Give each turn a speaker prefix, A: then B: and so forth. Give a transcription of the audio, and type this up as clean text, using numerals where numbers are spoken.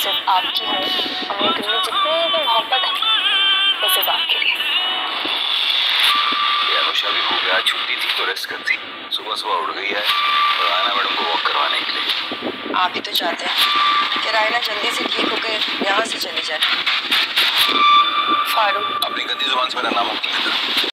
A: सिर्फ आपकी हूँ और मेरे दिल में जितनी भी मोहब्बत है वो सिर्फ आपके लिए।
B: अनुषा भी हो गया, छुट्टी थी तो रेस्ट करती, सुबह सुबह उठ गई है और रायना मैडम को वॉक करवाने के लिए।
C: आप ही तो चाहते हैं कि रायना जल्दी से ठीक होकर यहाँ से चली जाए।
A: फारूक,
B: अपनी गंदी जुबान से मेरा नाम मत लेना।